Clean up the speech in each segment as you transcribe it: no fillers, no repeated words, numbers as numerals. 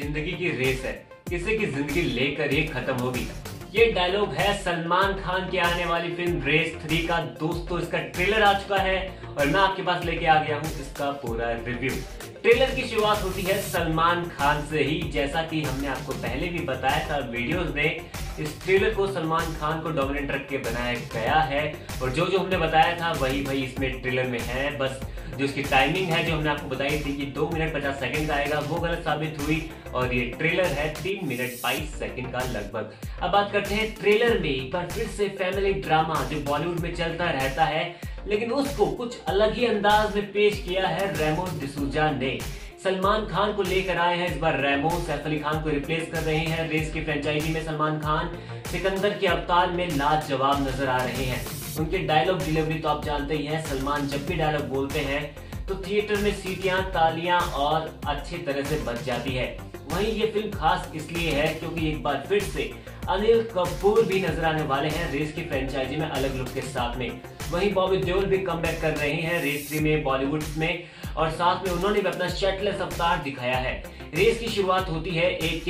जिंदगी की रेस है, किसी की जिंदगी लेकर ही खत्म होगी। ये डायलॉग है सलमान खान की आने वाली फिल्म रेस 3 का। दोस्तों इसका ट्रेलर आ चुका है और मैं आपके पास लेके आ गया हूँ इसका पूरा रिव्यू। ट्रेलर की शुरुआत होती है सलमान खान से ही। जैसा कि हमने आपको पहले भी बताया था वीडियोस में, इस ट्रेलर को सलमान खान को डोमिनेट रख के बनाया गया है और जो जो हमने बताया था वही इसमें ट्रेलर में है। बस जो इसकी टाइमिंग है जो हमने आपको बताई थी कि 2 मिनट 50 सेकंड का आएगा, वो गलत साबित हुई और ये ट्रेलर है 3 मिनट 22 सेकंड का लगभग। अब बात करते हैं ट्रेलर में। एक बार फिर से फैमिली ड्रामा जो बॉलीवुड में चलता रहता है, लेकिन उसको कुछ अलग ही अंदाज में पेश किया है रेमो डिसूजा ने। सलमान खान को लेकर आए हैं इस बार रेमो। सैफ अली खान को रिप्लेस कर रहे हैं। रेस की फ्रेंचाइजी में सलमान खान सिकंदर के अवतार में लाजवाब नजर आ रहे हैं। उनके डायलॉग डिलीवरी तो आप जानते ही हैं। सलमान जब भी डायलॉग बोलते हैं तो थिएटर में सीटियां, तालियां और अच्छी तरह से बज जाती है। वहीं ये फिल्म खास इसलिए है क्योंकि एक बार फिर से अनिल कपूर भी नजर आने वाले हैं रेस की फ्रेंचाइजी में अलग लुक के साथ में। वहीं बॉबी देओल भी कमबैक कर रहे हैं रेस 3 में बॉलीवुड में और साथ में उन्होंने भी अपना शर्टलेस अवतार दिखाया है। रेस की शुरुआत होती है एक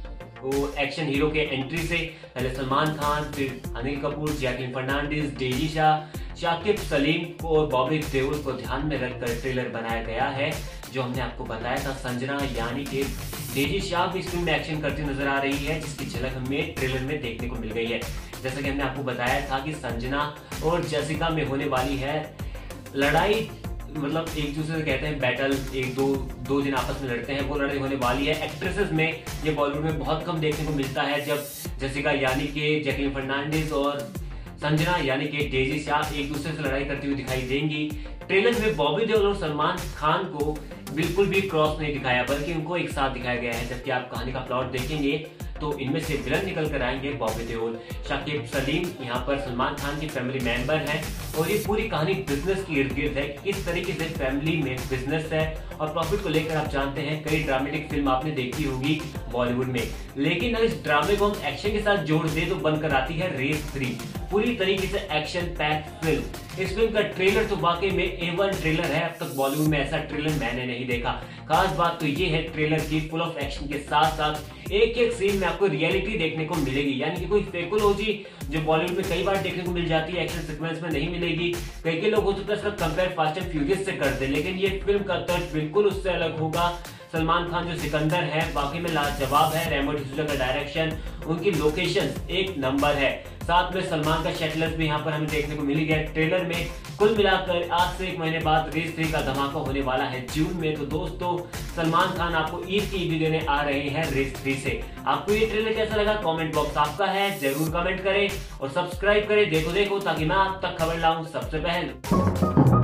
एक्शन हीरो के एंट्री से। पहले सलमान खान, फिर अनिल कपूर, जैकलीन फर्नांडिस, डेजी शाह, शाकिब सलीम और बॉबी देओल को ध्यान में रखकर ट्रेलर बनाया गया है। जो हमने आपको बताया था संजना यानी कि डेजी शाह भी इस फिल्म में एक्शन करती नजर आ रही है, जिसकी झलक हमें ट्रेलर में देखने को मिल गई है। जैसा कि हमने आपको बताया था कि संजना और जेसिका में होने वाली है लड़ाई, मतलब एक दूसरे से कहते हैं बैटल, एक दो जन आपस में लड़ते हैं, वो लड़ाई होने वाली है। एक्ट्रेसेस में ये बॉलीवुड में बहुत कम देखने को मिलता है जब जेसिका यानी कि जैकलीन फर्नांडिस और संजना यानी कि डेजी शाह एक दूसरे से लड़ाई करती हुई दिखाई देंगी। ट्रेलर में बॉबी देओल और सलमान खान को बिल्कुल भी क्रॉस नहीं दिखाया, बल्कि उनको एक साथ दिखाया गया है। जबकि आप कहानी का प्लॉट देखेंगे तो इनमें से विलन निकल कर आएंगे बॉबी देओल। शाकिब सलीम यहाँ पर सलमान खान की फैमिली मेंबर हैं और ये पूरी कहानी बिजनेस की इर्द गिर्द है। किस तरीके से फैमिली में बिजनेस है और प्रॉफिट को लेकर आप जानते हैं कई ड्रामेटिक फिल्म आपने देखी होगी बॉलीवुड में, लेकिन अगर इस ड्रामे को हम एक्शन के साथ जोड़ दे तो बनकर आती है रेस 3, पूरी तरीके से एक्शन पैक्ड फिल्म। इस फिल्म का ट्रेलर तो वाकई में A1 ट्रेलर है। अब तक बॉलीवुड में ऐसा ट्रेलर मैंने नहीं देखा। खास बात तो ये है ट्रेलर की फुल ऑफ एक्शन के साथ साथ एक एक सीन में आपको रियलिटी देखने को मिलेगी, यानी कि कोई फेकोलॉजी जो बॉलीवुड में कई बार देखने को मिल जाती है एक्शन सीक्वेंस में नहीं मिलेगी। कई लोग हो सकता है इसका कंपेयर फास्ट एंड फ्यूरियस से कर दे, लेकिन ये फिल्म का तर्ज बिल्कुल उससे अलग होगा। सलमान खान जो सिकंदर है वाकई में लाजवाब है। रेमो डिसूजा का डायरेक्शन, उनकी लोकेशन एक नंबर है। साथ में सलमान का शर्टलेस भी यहाँ पर हमें देखने को मिल गया ट्रेलर में। कुल मिलाकर आज से 1 महीने बाद रेस 3 का धमाका होने वाला है जून में। तो दोस्तों सलमान खान आपको ईद की ईदी देने आ रहे हैं रेस 3 से। आपको ये ट्रेलर कैसा लगा कमेंट बॉक्स आपका है, जरूर कमेंट करें और सब्सक्राइब करें देखो ताकि मैं आप तक खबर लाऊं सबसे पहले।